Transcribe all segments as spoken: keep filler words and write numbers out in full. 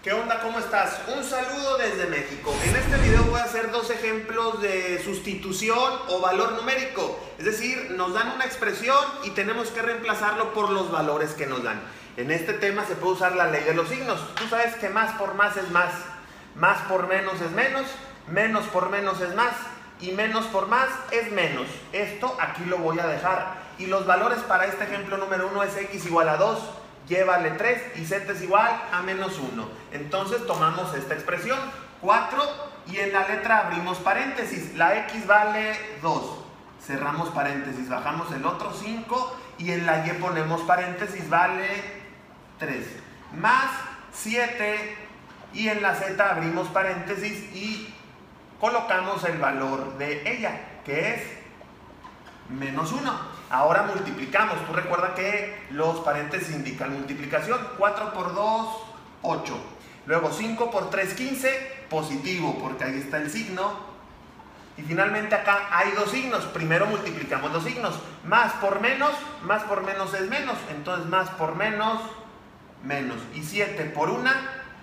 ¿Qué onda? ¿Cómo estás? Un saludo desde México. En este video voy a hacer dos ejemplos de sustitución o valor numérico. Es decir, nos dan una expresión y tenemos que reemplazarlo por los valores que nos dan. En este tema se puede usar la ley de los signos. Tú sabes que más por más es más, más por menos es menos, menos por menos es más y menos por más es menos. Esto aquí lo voy a dejar. Y los valores para este ejemplo número uno es x igual a dos. Llévale tres y z es igual a menos uno. Entonces tomamos esta expresión, cuatro, y en la letra abrimos paréntesis. La x vale dos. Cerramos paréntesis, bajamos el otro cinco y en la y ponemos paréntesis, vale tres. Más siete y en la z abrimos paréntesis y colocamos el valor de ella, que es menos uno. Ahora multiplicamos. Tú recuerda que los paréntesis indican multiplicación. cuatro por dos, ocho. Luego cinco por tres, quince. Positivo, porque ahí está el signo. Y finalmente acá hay dos signos. Primero multiplicamos los signos. Más por menos, más por menos es menos. Entonces más por menos, menos. Y siete por una,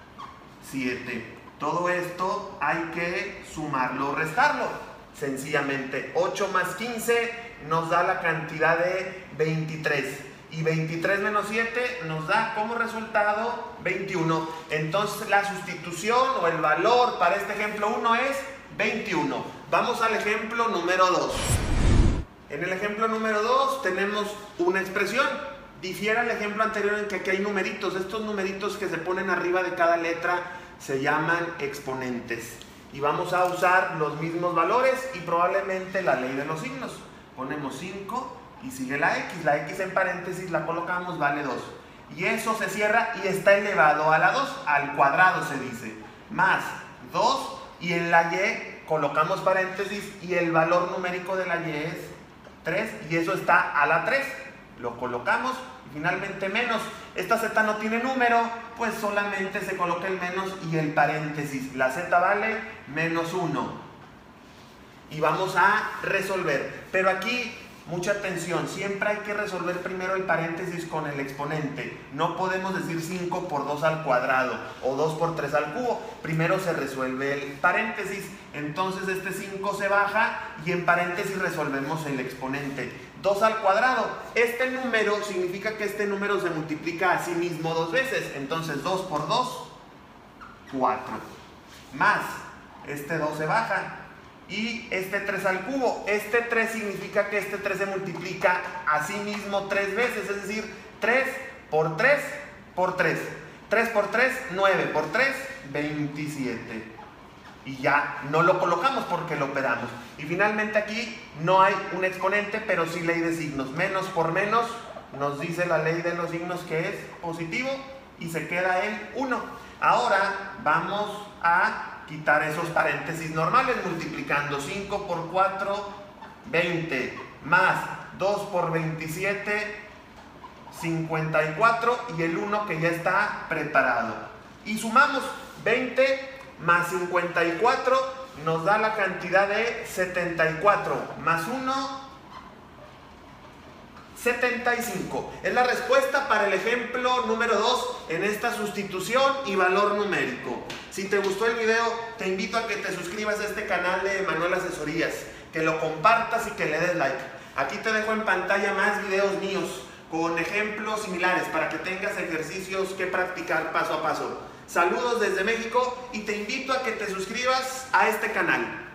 siete. Todo esto hay que sumarlo o restarlo. Sencillamente, ocho más quince nos da la cantidad de veintitrés. Y veintitrés menos siete nos da como resultado veintiuno. Entonces la sustitución o el valor para este ejemplo uno es veintiuno. Vamos al ejemplo número dos. En el ejemplo número dos tenemos una expresión. Difiere al ejemplo anterior en que aquí hay numeritos. Estos numeritos que se ponen arriba de cada letra se llaman exponentes. Y vamos a usar los mismos valores y probablemente la ley de los signos. Ponemos cinco y sigue la x. La x en paréntesis la colocamos, vale dos. Y eso se cierra y está elevado a la dos, al cuadrado se dice. Más dos y en la y colocamos paréntesis y el valor numérico de la y es tres y eso está a la tres. Lo colocamos y finalmente menos. Esta z no tiene número, pues solamente se coloca el menos y el paréntesis. La z vale menos uno. Y vamos a resolver. Pero aquí, mucha atención, siempre hay que resolver primero el paréntesis con el exponente. No podemos decir cinco por dos al cuadrado o dos por tres al cubo. Primero se resuelve el paréntesis. Entonces este cinco se baja y en paréntesis resolvemos el exponente. dos al cuadrado. Este número significa que este número se multiplica a sí mismo dos veces. Entonces dos por dos, cuatro. Más, este dos se baja. Y este tres al cubo. Este tres significa que este tres se multiplica a sí mismo tres veces. Es decir, tres por tres por tres. tres por tres, nueve por tres, veintisiete. Y ya no lo colocamos porque lo operamos. Y finalmente aquí no hay un exponente, pero sí ley de signos. Menos por menos nos dice la ley de los signos que es positivo y se queda en uno. Ahora vamos a quitar esos paréntesis normales multiplicando. Cinco por cuatro, veinte. Más dos por veintisiete, cincuenta y cuatro. Y el uno que ya está preparado. Y sumamos veinte más cincuenta y cuatro nos da la cantidad de setenta y cuatro. Más uno, setenta y cinco. Es la respuesta para el ejemplo número dos en esta sustitución y valor numérico. Si te gustó el video, te invito a que te suscribas a este canal de Manuel Asesorías, que lo compartas y que le des like. Aquí te dejo en pantalla más videos míos con ejemplos similares para que tengas ejercicios que practicar paso a paso. Saludos desde México y te invito a que te suscribas a este canal.